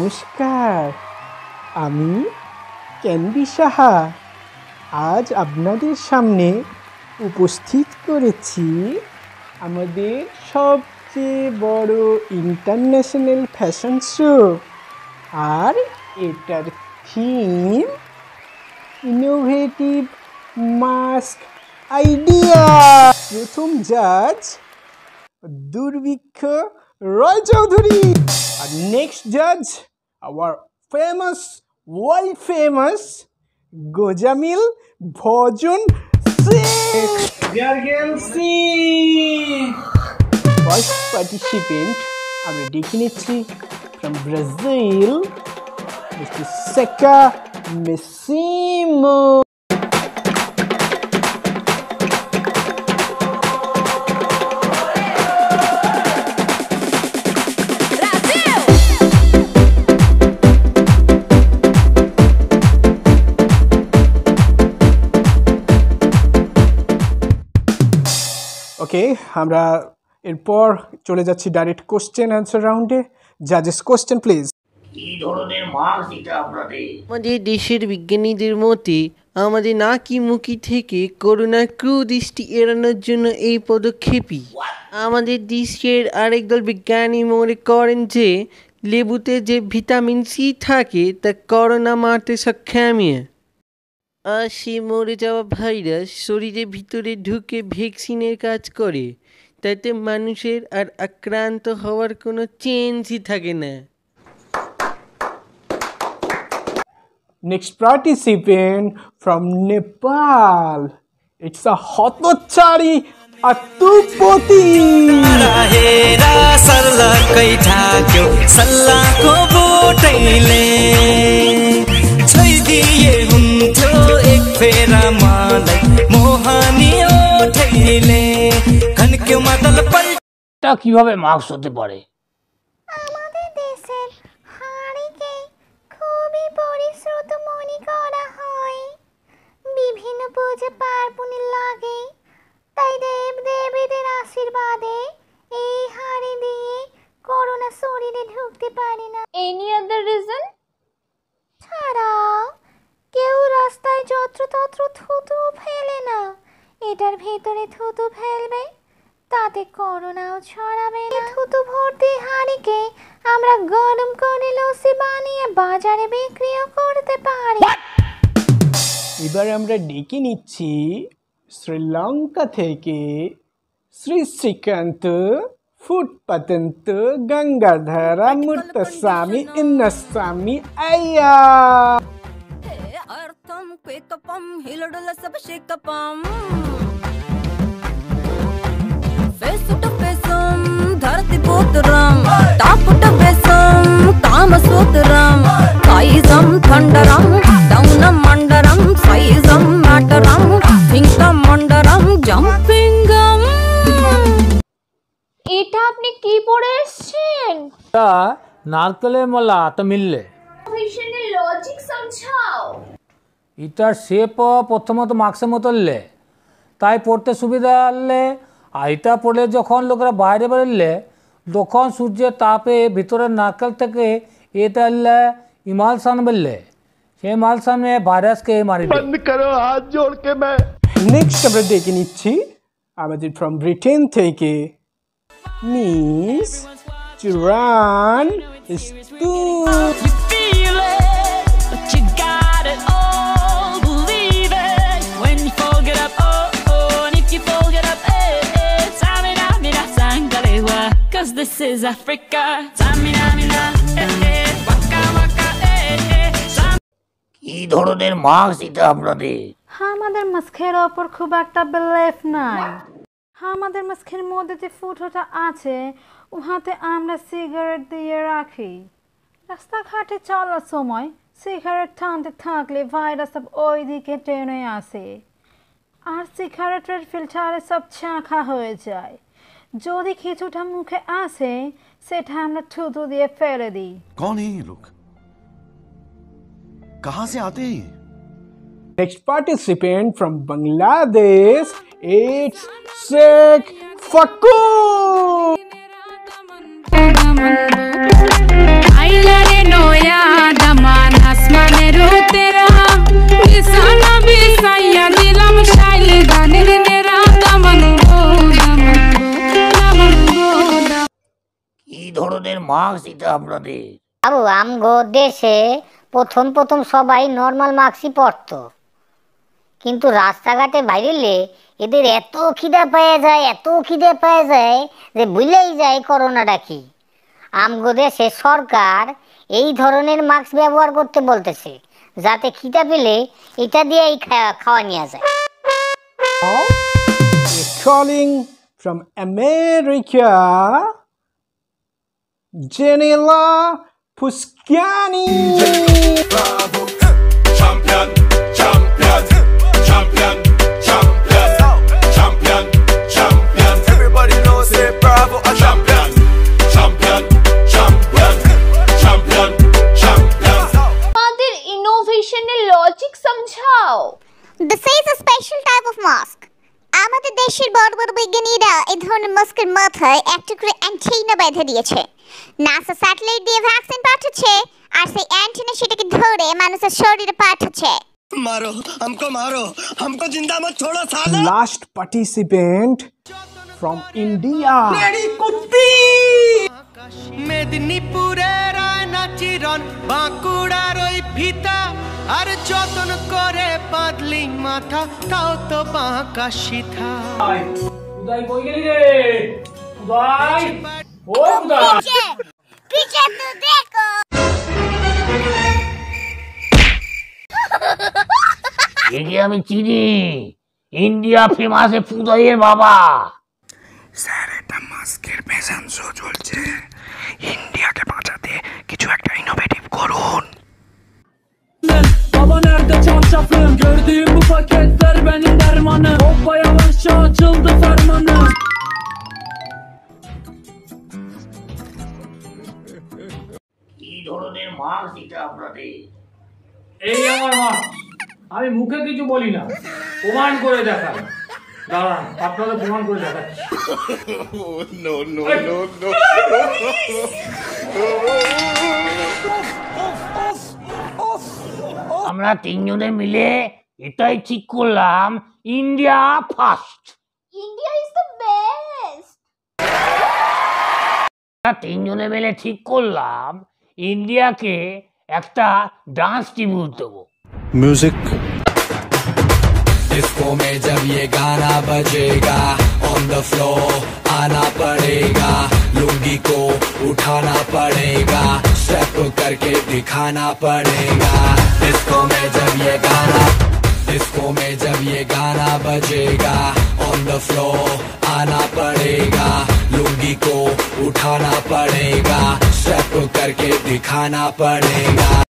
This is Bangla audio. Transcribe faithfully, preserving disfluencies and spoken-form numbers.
নমস্কার, আমি ক্যান্ডি সাহা। আজ আপনাদের সামনে উপস্থিত করেছি আমাদের সবচেয়ে বড় ইন্টারন্যাশনাল ফ্যাশন শো, আর এটার থিম ইনোভেটিভ মাস্ক আইডিয়া। প্রথম জাজ দুর্ভিক্ষ রয় চৌধুরী, আর নেক্সট জাজ our famous world famous Gojamil Bhajan first participant আমরা দেখে নিচ্ছি ফ্রম ব্রাজিল, মিস্টার সেকা মেসিমো। ওকে, আমরা এরপর চলে যাচ্ছি ডাইরেক্ট কোশ্চেন অ্যান্সার রাউন্ডে। জাজেস কোশ্চেন প্লিজ। কি ধরনের মাস্ক এটা আপনাদের? আমাদের দেশের বিজ্ঞানীদের মতে আমাদের নাকি মুখি থেকে করোনার কুদৃষ্টি এড়ানোর জন্য এই পদক্ষেপই। আমাদের দেশের আরেক দল বিজ্ঞানী মনে করেন যে লেবুতে যে ভিটামিন সি থাকে তা করোনা মারতে সক্ষম। আর সে মরে যাওয়া ভাইরাস শরীরের ভিতরে ঢুকে ভ্যাকসিনের কাজ করে, তাতে মানুষের আর আক্রান্ত হওয়ার কোনো চান্সই থাকে না। Next participant from Nepal, it's a Hotchari Atupati. Hera सल्ला कई ठाक्यो सल्ला को बोटैले छैदिए हुन्थ्यो एक फेरा मलाई मोहानी ओठैले खनक्यो मादल पल्टा কিভাবে মাস্ক হতে পারে? আমাদের দেশের হাড়িকে খুবই পরিশ্রুত মনে করা হয়, বিভিন্ন পূজা পার্বণে লাগে, তাই দেব দেবীদের আশীর্বাদে এই হাড়ি দিয়ে করোনা শরীরে ঢুকতে পারে না। Any other reason? ছাড়াও কেউ রাস্তায় যত্রতত্র থুতু ফেলে না, এটার ভেতরে থুতু ফেলবে তাতে করোনাও ছড়াবে না। থুতু ভর্তি হাঁড়িকে আমরা গরম করে লস্যি বানিয়ে বাজারে বিক্রিও করতে পারি। এবার আমরা ডেকে নিচ্ছি শ্রীলঙ্কা থেকে শ্রী শ্রীকান্ত ফুটপাতন্ত গঙ্গাধরা মুর্তস্বামী ইন্নস্বামী আয়া। अर्थम क्वेकपम हिलडुल सब शेकपम फेस टू फेसम धरती पुत्रम टाप टू बेसम काम सूत्रम साइजम थंडरम डाउन मंडरम साइजम मैटरम थिंक मंडरम जंपिंगम। এটা আপনি কি পরে এসেছেন? তা নারকেলের মালা তো মিললে ভিশনের লজিক সমঝাও। এটার শেপ প্রথমত মাস্কের মতো লে, তাই পড়তে সুবিধা হলে। আর এটা পড়লে যখন লোকেরা বাইরে বেরোলে তখন সূর্যের তাপে ভিতরের নারকেল থেকে এটা ইমালসান বেরলে, সেই মালসানে ভাইরাসকে মারি দেয়। নেক্সট আমরা ডেকে নিচ্ছি আমাদের ফ্রম ব্রিটেন থেকে মিস জুরান ইস্তু। This is Africa. Tamina mina eh eh waka waka eh eh. কি ধরনের মাস্ক এটা আপনাদের? আমাদের মাস্কের ওপর খুব একটা বিলিভ নাই। আমাদের মাস্কের মধ্যে যে ফুটোটা আছে উহাতে আমরা সিগারেট দিয়ে রাখি। রাস্তাঘাটে চলার সময় সিগারেট টানতে থাকলে ভাইরাস সব ওই দিকে টেনে আসে, আর সিগারেটের ফিল্টারে সব ছাঁকা হয়ে যায়। যদি কিছুটা মুখে আসে সেটা আমরা থুতু দিয়ে ফেলে দিই। कौन है ये लोग? कहां से आते हैं? Next participant from Bangladesh, it's Sheikh Fakur. मेरो तेरा बिसाना बिसाइया दिलम शाइल गाने मेरा दमन गो दमन दमन गो दमन। কি ধরনের মাস্ক এটা আপনাদের? বাবু আমগো দেশে প্রথম প্রথম সবাই নর্মাল মাস্কই পরতো, কিন্তু রাস্তাঘাটে বাইরেলে এদের এত খিদা পাওয়া যায় এত খিদা পাওয়া যায় যে ভুলেই যায় করোনাটা কি। আমগো দেশে সরকার এই ধরনের মাস্ক ব্যবহার করতে বলতেছে, যাতে খিদা পেলে এটা দিয়েই খাওয়া নিয়ে যায়। Calling from America, Janela Puscani. Bravo, champion, champion, champion, champion, champion, champion. Everybody knows say bravo, a champion, champion, champion, champion, champion. আমাদের ইনোভেশনের লজিক সমঝাও। This is a special type of mask. আমাদের দেশের বড় বড় বিজ্ঞানীরা এই ধরনের মাস্কের মাথায় একটা করে অ্যান্টেনা বেঁধে দিয়েছে। নাসা স্যাটেলাইট দিয়ে ভ্যাকসিন পাঠাচ্ছে আর সেই অ্যান্টেনা সেটাকে ধরে মানুষের শরীরে পাঠাচ্ছে। मारो हमको मारो हमको जिंदा मत छोड़ो साला। Last participant from India. মেদিনীপুরের আয়না চিরন বাঁকুড়ার ওই ফিতা আর যতন করে বাঁধলি মাথা তাও তো বাঁকা সিথা। উদয় কই গেলি রে? উদয় ও উদয় পিছে তো দেখো। একে আমি চিনি, ইন্ডিয়া ফেমাস ফুদয়ের বাবা। স্যার এটা মাস্কের ফ্যাশন শো চলছে, ইন্ডিয়াকে বাঁচাতে কিছু একটা ইনোভেটিভ করুন। Baba nerede çarşafım? Gördüğüm bu paketler benim dermanım. Hoppa yavaşça açıldı fermanım. কি ধরনের মাস্ক এটা আপনাদের? এই আমার মাস্ক, আমি মুখে কিছু বলি না, প্রমাণ করে দেখাই। দাঁড়ান আপনাদের প্রমাণ করে দেখাচ্ছি। No no no no. আমরা তিনজনে মিলে এটাই ঠিক করলাম, India first. India is the best. আমরা তিনজনে মিলে ঠিক করলাম ইন্ডিয়াকে একটা ডান্স ট্রিবিউট দেবো। মিউজিক। डिस्को में जब ये गाना बजेगा ऑन द फ्लोर आना पड़ेगा, लुंगी को उठाना पड़ेगा, स्टेप करके दिखाना पड़ेगा। डिस्को में जब ये गाना डिस्को में जब ये गाना बजेगा ऑन द फ्लोर आना पड़ेगा, लुंगी को उठाना पड़ेगा, स्टेप करके दिखाना पड़ेगा।